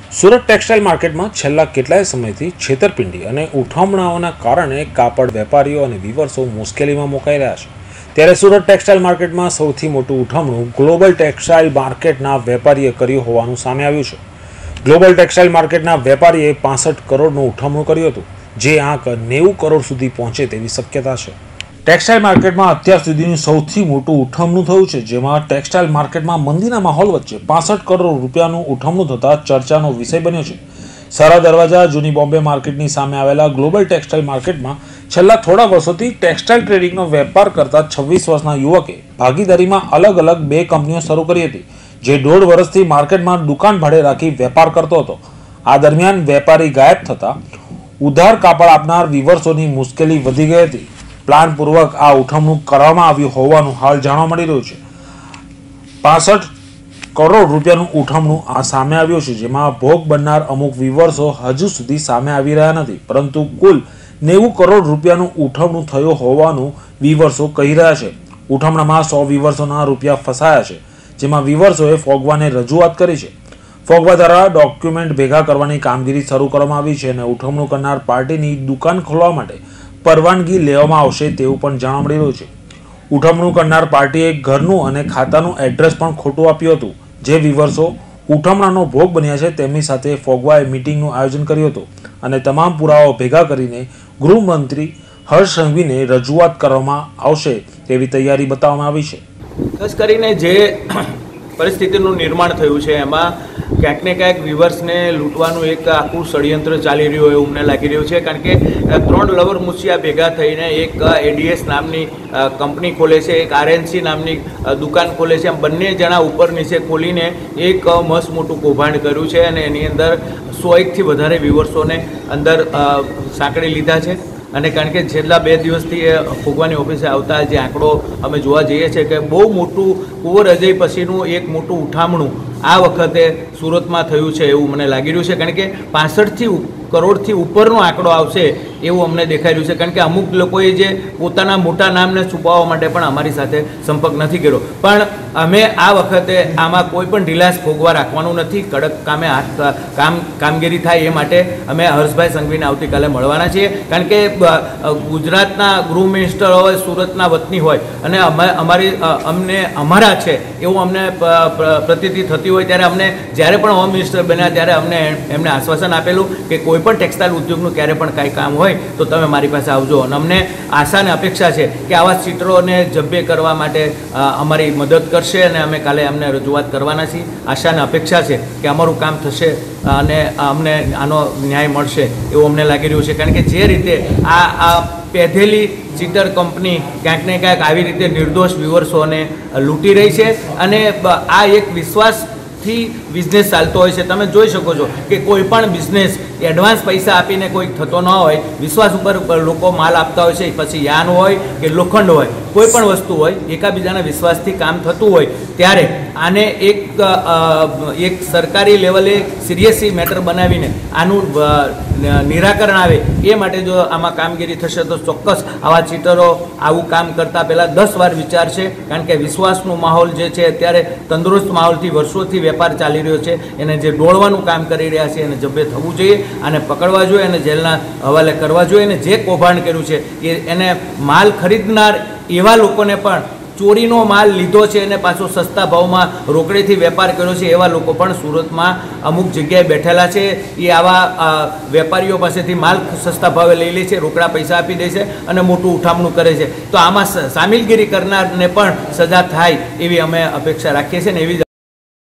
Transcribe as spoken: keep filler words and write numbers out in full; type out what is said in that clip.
Surat textile માર્કેટમાં છેલ્લા કેટલાય સમયથી છેતરપિંડી અને ઉઠામણાઓના કારણે કાપડ વેપારીઓ અને વીવર્સો મુશ્કેલીમાં મુકાઈ રહ્યા છે. ત્યારે સુરત ટેક્સટાઇલ માર્કેટમાં સૌથી મોટું ઉઠામણું ગ્લોબલ ટેક્સટાઇલ માર્કેટના વેપારીએ કર્યું હોવાનું સામે આવ્યું છે. ગ્લોબલ ટેક્સટાઇલ માર્કેટના વેપારીએ પાસઠ કરોડનું ઉઠામણું કર્યું હતું, જે આંક નેવું કરોડ સુધી પહોંચે તેવી શક્યતા છે. ટેક્સટાઇલ માર્કેટમાં અત્યાર સુધીનું સૌથી મોટું ઉઠામણું થયું છે, જેમાં ટેક્સટાઇલ માર્કેટમાં મંદીના માહોલ વચ્ચે પાસઠ કરોડ રૂપિયાનું ઉઠામણું થતાં ચર્ચાનો વિષય બન્યો છે. સારા દરવાજા જૂની બોમ્બે માર્કેટની સામે આવેલા ગ્લોબલ ટેક્સટાઇલ માર્કેટમાં છેલ્લા થોડા વર્ષોથી ટેક્સટાઇલ ટ્રેડિંગનો વેપાર કરતા છવ્વીસ વર્ષના યુવકે ભાગીદારીમાં અલગ અલગ બે કંપનીઓ શરૂ કરી હતી, જે દોઢ વર્ષથી માર્કેટમાં દુકાન ભાડે રાખી વેપાર કરતો હતો. આ દરમિયાન વેપારી ગાયબ થતા ઉધાર કાપડ આપનાર વીવર્સોની મુશ્કેલી વધી ગઈ હતી. પ્લાનપૂર્વક આ ઉઠામણું કરવામાં આવ્યું હોવાનું હાલ જાણવા મળી રહ્યું છે. પાસઠ કરોડ રૂપિયાનું ઉઠામણું આ સામે આવ્યું છે, જેમાં ભોગ બનનાર અમુક વીવર્સો હજુ સુધી સામે આવી રહ્યા નથી, પરંતુ કુલ નેવું કરોડ રૂપિયાનું ઉઠામણું થયું હોવાનું વીવર્સો કહી રહ્યા છે. ઉઠામણામાં સો વીવર્સોના રૂપિયા ફસાયા છે, જેમાં વીવર્સોએ ફોગવાને રજૂઆત કરી છે. ફોગવા દ્વારા ડોક્યુમેન્ટ ભેગા કરવાની કામગીરી શરૂ કરવામાં આવી છે અને ઉઠામણું કરનાર પાર્ટીની દુકાન ખોલવા માટે પરવાનગી લેવામાં આવશે તેવું પણ જાણવા મળી રહ્યું છે. ઉઠામણું કરનાર પાર્ટીએ ઘરનું અને ખાતાનું એડ્રેસ પણ ખોટું આપ્યું હતું. જે વીવર્સો ઉઠામણાનો ભોગ બન્યા છે તેમની સાથે ફોગવાએ મીટિંગનું આયોજન કર્યું હતું અને તમામ પુરાવાઓ ભેગા કરીને ગૃહમંત્રી હર્ષ સંઘવીને રજૂઆત કરવામાં આવશે તેવી તૈયારી બતાવવામાં આવી છે. ખાસ કરીને જે પરિસ્થિતિનું નિર્માણ થયું છે એમાં ક્યાંક ને ક્યાંક વિવર્સને લૂંટવાનું એક આખું ષડયંત્ર ચાલી રહ્યું એવું અમને લાગી રહ્યું છે. કારણ કે ત્રણ લવર મુછિયા ભેગા થઈને એક એડીએસ નામની કંપની ખોલે છે, એક આરએનસી નામની દુકાન ખોલે છે. એમ બંને જણા ઉપર નીચે ખોલીને એક મસ્ત મોટું કૌભાંડ કર્યું છે અને એની અંદર સો એકથી વધારે વિવર્સોને અંદર સાંકળી લીધા છે. અને કારણ કે છેલ્લા બે દિવસથી ફોગવાની ઓફિસે આવતા જે આંકડો અમે જોવા જઈએ છીએ કે બહુ મોટું કુંવર અજય પછીનું એક મોટું ઉઠામણું આ વખતે સુરતમાં થયું છે એવું મને લાગી રહ્યું છે. કારણ કે પાસઠથી કરોડથી ઉપરનો આંકડો આવશે એવું અમને દેખાઈ રહ્યું છે. કારણ કે અમુક લોકોએ જે પોતાના મોટા નામને છુપાવવા માટે પણ અમારી સાથે સંપર્ક નથી કર્યો, પણ અમે આ વખતે આમાં કોઈ પણ ઢીલાસ ફોગવા રાખવાનું નથી. કડક કામે હાથ કામ કામગીરી થાય એ માટે અમે હર્ષભાઈ સંઘવીને આવતીકાલે મળવાના છીએ. કારણ કે ગુજરાતના ગૃહ મિનિસ્ટર હોય, સુરતના વતની હોય અને અમારી અમને અમારા છે એવું અમને પ્રતીતિ થતી હોય ત્યારે અમને જ્યારે પણ હોમ મિનિસ્ટર બન્યા ત્યારે અમને એમને આશ્વાસન આપેલું કે કોઈ પણ ટેક્સટાઇલ ઉદ્યોગનું ક્યારે પણ કાંઈ કામ હોય તો તમે મારી પાસે આવજો. અને અમને આશા અને અપેક્ષા છે કે આવા ચિત્રોને જબ્બે કરવા માટે અમારી મદદ કરશે અને અમે કાલે અમને રજૂઆત કરવાના છીએ. આશા અને અપેક્ષા છે કે અમારું કામ થશે અને અમને આનો ન્યાય મળશે એવું અમને લાગી રહ્યું છે. કારણ કે જે રીતે આ આ પેધેલી ચીટર કંપની ક્યાંક ને ક્યાંક આવી રીતે નિર્દોષ વ્યુઅર્સોને લૂંટી રહી છે અને આ એક વિશ્વાસથી બિઝનેસ ચાલતો હોય છે. તમે જોઈ શકો છો કે કોઈ પણ બિઝનેસ એડવાન્સ પૈસા આપીને કોઈ થતો ન હોય, વિશ્વાસ ઉપર લોકો માલ આપતા હોય છે. પછી યાન હોય કે લોખંડ હોય, કોઈ પણ વસ્તુ હોય, એકાબીજાના વિશ્વાસથી કામ થતું હોય ત્યારે આને એક એક સરકારી લેવલે સિરિયસલી મેટર બનાવીને આનું નિરાકરણ આવે એ માટે જો આમાં કામગીરી થશે તો ચોક્કસ આવા ચીટરો આવું કામ કરતાં પહેલાં દસ વાર વિચારશે. કારણ કે વિશ્વાસનો માહોલ જે છે અત્યારે તંદુરસ્ત માહોલથી વર્ષોથી વેપાર ચાલી રહ્યો છે, એને જે ડોળવાનું કામ કરી રહ્યા છે એને જબ્બે થવું જોઈએ અને પકડવા જોઈએ અને જેલના હવાલે કરવા જોઈએ. અને જે કૌભાંડ કર્યું છે એ એને માલ ખરીદનાર એવા લોકોને પણ ચોરીનો માલ લીધો છે અને પાછો સસ્તા ભાવમાં રોકડેથી વેપાર કર્યો છે એવા લોકો પણ સુરતમાં અમુક જગ્યાએ બેઠેલા છે. એ આવા વેપારીઓ પાસેથી માલ સસ્તા ભાવે લઈ લે છે, રોકડા પૈસા આપી દે છે અને મોટું ઉઠામણું કરે છે. તો આમાં સામેલગીરી કરનારને પણ સજા થાય એવી અમે અપેક્ષા રાખીએ છીએ ને એવી